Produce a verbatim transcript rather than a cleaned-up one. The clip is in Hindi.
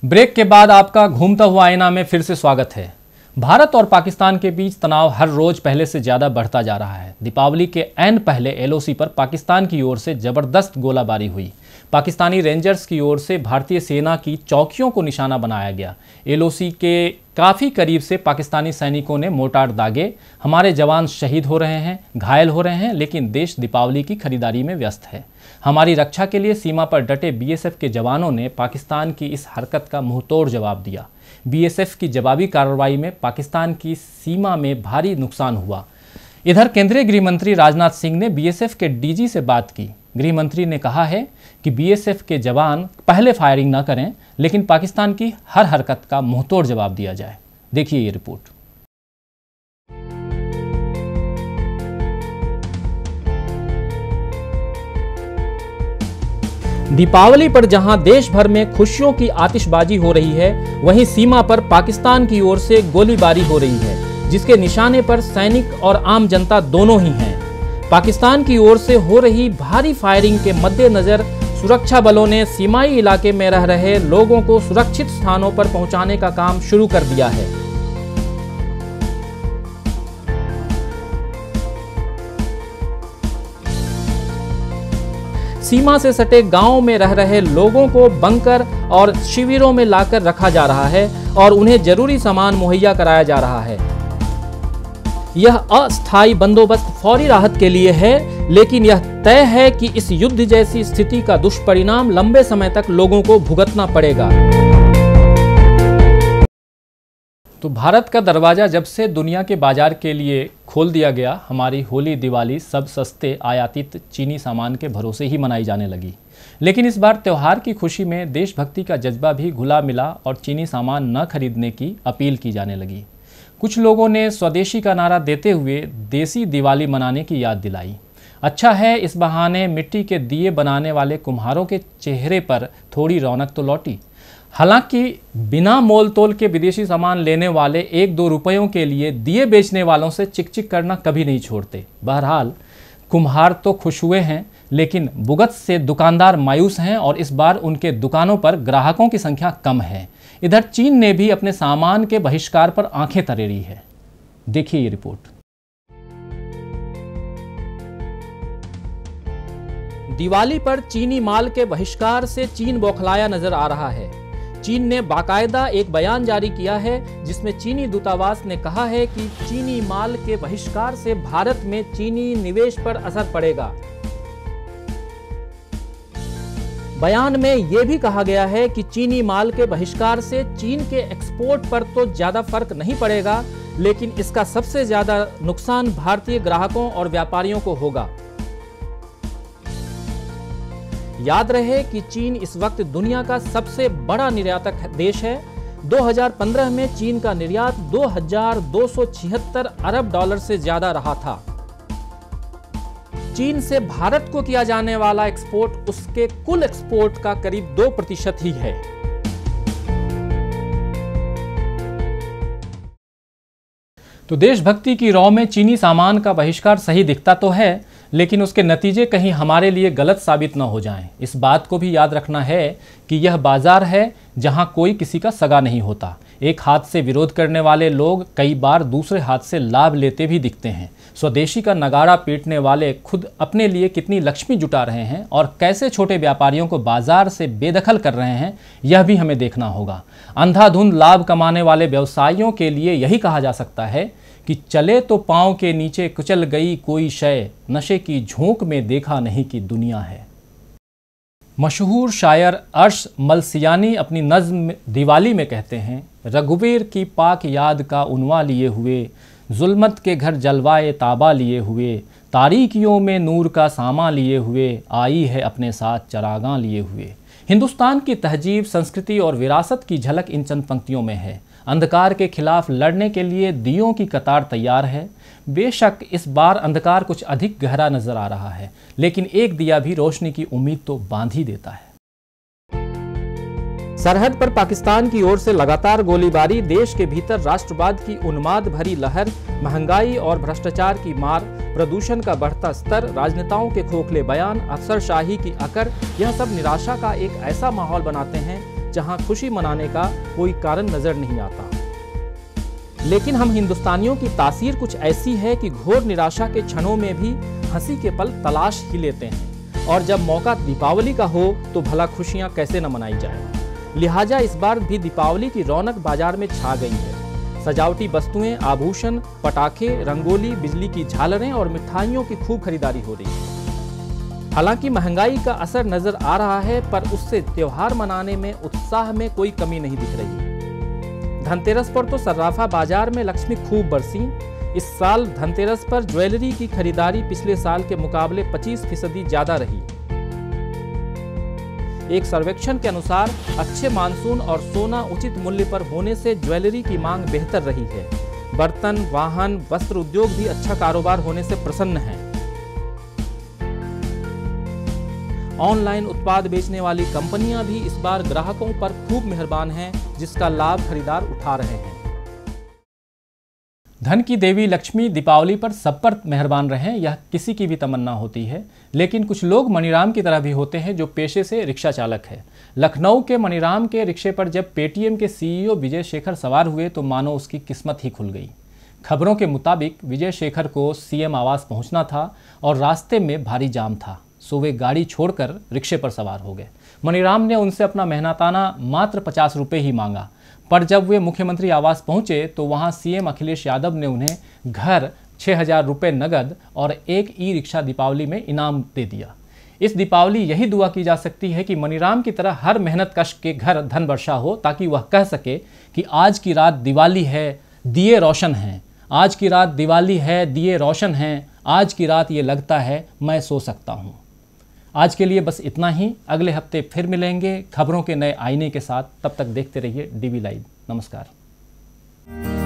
ब्रेक के बाद आपका घूमता हुआ आईना में फिर से स्वागत है। भारत और पाकिस्तान के बीच तनाव हर रोज पहले से ज्यादा बढ़ता जा रहा है। दीपावली के ऐन पहले एलओसी पर पाकिस्तान की ओर से जबरदस्त गोलाबारी हुई। पाकिस्तानी रेंजर्स की ओर से भारतीय सेना की चौकियों को निशाना बनाया गया। एलओसी के काफ़ी करीब से पाकिस्तानी सैनिकों ने मोर्टार दागे। हमारे जवान शहीद हो रहे हैं, घायल हो रहे हैं, लेकिन देश दीपावली की खरीदारी में व्यस्त है। हमारी रक्षा के लिए सीमा पर डटे बीएसएफ के जवानों ने पाकिस्तान की इस हरकत का मुंहतोड़ जवाब दिया। बीएसएफ की जवाबी कार्रवाई में पाकिस्तान की सीमा में भारी नुकसान हुआ। इधर केंद्रीय गृह मंत्री राजनाथ सिंह ने बीएसएफ के डीजी से बात की। गृह मंत्री ने कहा है कि बीएसएफ के जवान पहले फायरिंग न करें, लेकिन पाकिस्तान की हर हरकत का मुंहतोड़ जवाब दिया जाए। देखिए ये रिपोर्ट। दीपावली पर जहां देश भर में खुशियों की आतिशबाजी हो रही है, वहीं सीमा पर पाकिस्तान की ओर से गोलीबारी हो रही है, जिसके निशाने पर सैनिक और आम जनता दोनों ही हैं। पाकिस्तान की ओर से हो रही भारी फायरिंग के मद्देनजर सुरक्षा बलों ने सीमाई इलाके में रह रहे लोगों को सुरक्षित स्थानों पर पहुंचाने का काम शुरू कर दिया है। सीमा से सटे गांवों में रह रहे लोगों को बंकर और शिविरों में लाकर रखा जा रहा है और उन्हें जरूरी सामान मुहैया कराया जा रहा है। यह अस्थायी बंदोबस्त फौरी राहत के लिए है, लेकिन यह तय है कि इस युद्ध जैसी स्थिति का दुष्परिणाम लंबे समय तक लोगों को भुगतना पड़ेगा। तो भारत का दरवाजा जब से दुनिया के बाजार के लिए खोल दिया गया, हमारी होली दिवाली सब सस्ते आयातित चीनी सामान के भरोसे ही मनाई जाने लगी। लेकिन इस बार त्यौहार की खुशी में देशभक्ति का जज्बा भी घुला मिला और चीनी सामान न खरीदने की अपील की जाने लगी। कुछ लोगों ने स्वदेशी का नारा देते हुए देसी दिवाली मनाने की याद दिलाई। अच्छा है, इस बहाने मिट्टी के दिए बनाने वाले कुम्हारों के चेहरे पर थोड़ी रौनक तो लौटी। हालांकि बिना मोल तोल के विदेशी सामान लेने वाले एक दो रुपयों के लिए दिए बेचने वालों से चिक चिक करना कभी नहीं छोड़ते। बहरहाल कुम्हार तो खुश हुए हैं, लेकिन भुगत से दुकानदार मायूस हैं और इस बार उनके दुकानों पर ग्राहकों की संख्या कम है। इधर चीन ने भी अपने सामान के बहिष्कार पर आंखें तरेरी है। देखिए ये रिपोर्ट। दिवाली पर चीनी माल के बहिष्कार से चीन बौखलाया नजर आ रहा है। चीन ने बाकायदा एक बयान जारी किया है, जिसमें चीनी दूतावास ने कहा है कि चीनी माल के बहिष्कार से भारत में चीनी निवेश पर असर पड़ेगा। बयान में यह भी कहा गया है कि चीनी माल के बहिष्कार से चीन के एक्सपोर्ट पर तो ज्यादा फर्क नहीं पड़ेगा, लेकिन इसका सबसे ज्यादा नुकसान भारतीय ग्राहकों और व्यापारियों को होगा। याद रहे कि चीन इस वक्त दुनिया का सबसे बड़ा निर्यातक देश है। दो हज़ार पंद्रह में चीन का निर्यात दो हज़ार दो सौ छिहत्तर अरब डॉलर से ज्यादा रहा था। चीन से भारत को किया जाने वाला एक्सपोर्ट उसके कुल एक्सपोर्ट का करीब दो प्रतिशत ही है। तो देशभक्ति की रौ में चीनी सामान का बहिष्कार सही दिखता तो है, लेकिन उसके नतीजे कहीं हमारे लिए गलत साबित न हो जाएं। इस बात को भी याद रखना है कि यह बाजार है जहां कोई किसी का सगा नहीं होता। एक हाथ से विरोध करने वाले लोग कई बार दूसरे हाथ से लाभ लेते भी दिखते हैं। स्वदेशी का नगाड़ा पीटने वाले खुद अपने लिए कितनी लक्ष्मी जुटा रहे हैं और कैसे छोटे व्यापारियों को बाजार से बेदखल कर रहे हैं, यह भी हमें देखना होगा। अंधाधुंध लाभ कमाने वाले व्यवसायियों के लिए यही कहा जा सकता है कि चले तो पांव के नीचे कुचल गई कोई शय, नशे की झोंक में देखा नहीं कि दुनिया है। मशहूर शायर अर्श मलसियानी अपनी नज़्म दिवाली में कहते हैं, रघुवीर की पाक याद का उनवा लिए हुए, जुल्मत के घर जलवाए ताबा लिए हुए, तारीकियों में नूर का सामा लिए हुए, आई है अपने साथ चरागां लिए हुए। हिंदुस्तान की तहजीब, संस्कृति और विरासत की झलक इन चंद पंक्तियों में है। अंधकार के खिलाफ लड़ने के लिए दियों की कतार तैयार है। बेशक इस बार अंधकार कुछ अधिक गहरा नजर आ रहा है, लेकिन एक दिया भी रोशनी की उम्मीद तो बांध ही देता है। सरहद पर पाकिस्तान की ओर से लगातार गोलीबारी, देश के भीतर राष्ट्रवाद की उन्माद भरी लहर, महंगाई और भ्रष्टाचार की मार, प्रदूषण का बढ़ता स्तर, राजनेताओं के खोखले बयान, अफसरशाही की अकड़, यह सब निराशा का एक ऐसा माहौल बनाते हैं जहां खुशी मनाने का कोई कारण नजर नहीं आता। लेकिन हम हिंदुस्तानियों की तासीर कुछ ऐसी है कि घोर निराशा के क्षणों में भी हंसी के पल तलाश ही लेते हैं, और जब मौका दीपावली का हो तो भला खुशियां कैसे न मनाई जाए। लिहाजा इस बार भी दीपावली की रौनक बाजार में छा गई है। सजावटी वस्तुएं, आभूषण, पटाखे, रंगोली, बिजली की झालरें और मिठाइयों की खूब खरीदारी हो रही है। हालांकि महंगाई का असर नजर आ रहा है, पर उससे त्योहार मनाने में उत्साह में कोई कमी नहीं दिख रही। धनतेरस पर तो सर्राफा बाजार में लक्ष्मी खूब बरसी। इस साल धनतेरस पर ज्वेलरी की खरीदारी पिछले साल के मुकाबले पच्चीस फीसदी ज्यादा रही। एक सर्वेक्षण के अनुसार अच्छे मानसून और सोना उचित मूल्य पर होने से ज्वेलरी की मांग बेहतर रही है। बर्तन, वाहन, वस्त्र उद्योग भी अच्छा कारोबार होने से प्रसन्न हैं। ऑनलाइन उत्पाद बेचने वाली कंपनियां भी इस बार ग्राहकों पर खूब मेहरबान हैं, जिसका लाभ खरीदार उठा रहे हैं। धन की देवी लक्ष्मी दीपावली पर सब पर मेहरबान रहें, यह किसी की भी तमन्ना होती है। लेकिन कुछ लोग मणिराम की तरह भी होते हैं, जो पेशे से रिक्शा चालक है। लखनऊ के मणिराम के रिक्शे पर जब पेटीएम के सीईओ विजय शेखर सवार हुए तो मानो उसकी किस्मत ही खुल गई। खबरों के मुताबिक विजय शेखर को सीएम आवास पहुंचना था और रास्ते में भारी जाम था, सो वे गाड़ी छोड़कर रिक्शे पर सवार हो गए। मणिराम ने उनसे अपना मेहनताना मात्र पचास रुपये ही मांगा, पर जब वे मुख्यमंत्री आवास पहुंचे तो वहां सीएम अखिलेश यादव ने उन्हें घर छः हजार रुपये नगद और एक ई रिक्शा दीपावली में इनाम दे दिया। इस दीपावली यही दुआ की जा सकती है कि मणिराम की तरह हर मेहनत कश के घर धन वर्षा हो, ताकि वह कह सके कि आज की रात दिवाली है, दिए रोशन हैं। आज की रात दिवाली है, दिए रोशन हैं। आज की रात ये लगता है मैं सो सकता हूँ। आज के लिए बस इतना ही। अगले हफ्ते फिर मिलेंगे खबरों के नए आईने के साथ। तब तक देखते रहिए डीवी लाइव। नमस्कार।